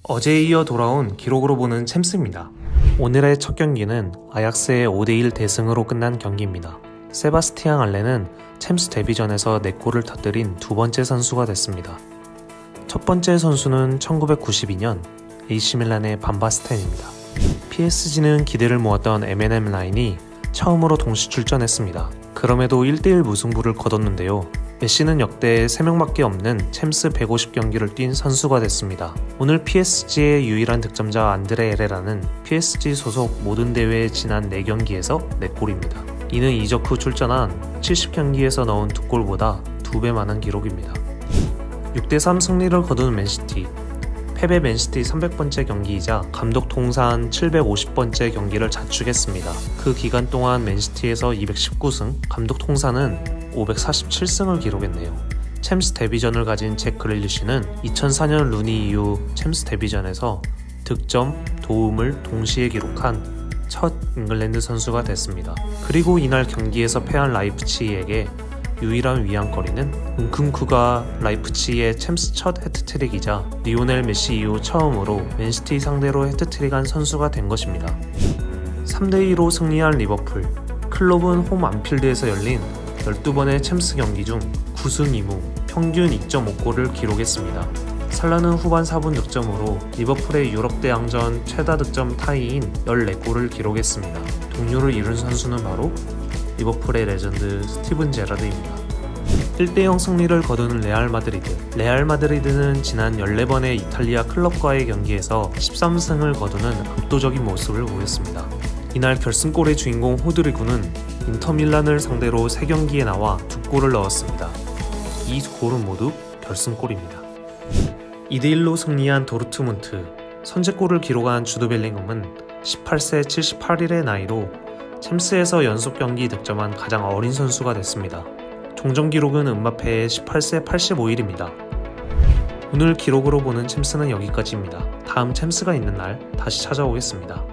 어제에 이어 돌아온 기록으로 보는 챔스입니다. 오늘의 첫 경기는 아약스의 5대1 대승으로 끝난 경기입니다. 세바스티앙 알레는 챔스 데뷔전에서 4골을 터뜨린 두 번째 선수가 됐습니다. 첫 번째 선수는 1992년 AC밀란의 반바스텐입니다. PSG는 기대를 모았던 M&M 라인이 처음으로 동시 출전했습니다. 그럼에도 1대1 무승부를 거뒀는데요. 메시는 역대 3명밖에 없는 챔스 150경기를 뛴 선수가 됐습니다. 오늘 PSG의 유일한 득점자 안드레 에레라는 PSG 소속 모든 대회에 지난 4경기에서 4골입니다. 이는 이적 후 출전한 70경기에서 넣은 2골보다 2배 많은 기록입니다. 6대3 승리를 거둔 맨시티. 패배 맨시티 300번째 경기이자 감독 통산 750번째 경기를 자축했습니다. 그 기간 동안 맨시티에서 219승, 감독 통산은 547승을 기록했네요. 챔스 데뷔전을 가진 잭 그릴리시는 2004년 루니 이후 챔스 데뷔전에서 득점, 도움을 동시에 기록한 첫 잉글랜드 선수가 됐습니다. 그리고 이날 경기에서 패한 라이프치히에게 유일한 위안거리는 은쿤쿠가 라이프치히의 챔스 첫 해트트릭이자 리오넬 메시 이후 처음으로 맨시티 상대로 해트트릭한 선수가 된 것입니다. 3대2로 승리한 리버풀. 클롭은 홈 안필드에서 열린 12번의 챔스 경기 중 9승 2무, 평균 2.5골을 기록했습니다. 살라는 후반 4분 득점으로 리버풀의 유럽 대항전 최다 득점 타이인 14골을 기록했습니다. 동료를 이룬 선수는 바로 리버풀의 레전드 스티븐 제라드입니다. 1대0 승리를 거두는 레알 마드리드. 레알 마드리드는 지난 14번의 이탈리아 클럽과의 경기에서 13승을 거두는 압도적인 모습을 보였습니다. 이날 결승골의 주인공 호드리구는 인터밀란을 상대로 3경기에 나와 2골을 넣었습니다. 이 골은 모두 결승골입니다. 2대1로 승리한 도르트문트. 선제골을 기록한 주드 벨링엄은 18세 78일의 나이로 챔스에서 연속 경기 득점한 가장 어린 선수가 됐습니다. 종전 기록은 음바페의 18세 85일입니다. 오늘 기록으로 보는 챔스는 여기까지입니다. 다음 챔스가 있는 날 다시 찾아오겠습니다.